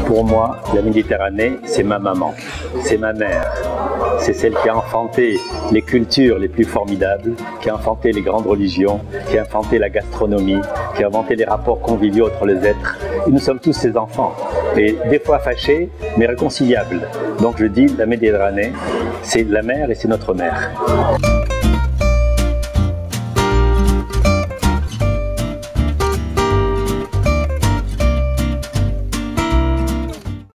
Pour moi, la Méditerranée, c'est ma maman, c'est ma mère. C'est celle qui a enfanté les cultures les plus formidables, qui a enfanté les grandes religions, qui a inventé la gastronomie, qui a inventé les rapports conviviaux entre les êtres. Et nous sommes tous ses enfants, et des fois fâchés, mais réconciliables. Donc je dis, la Méditerranée, c'est la mer et c'est notre mère.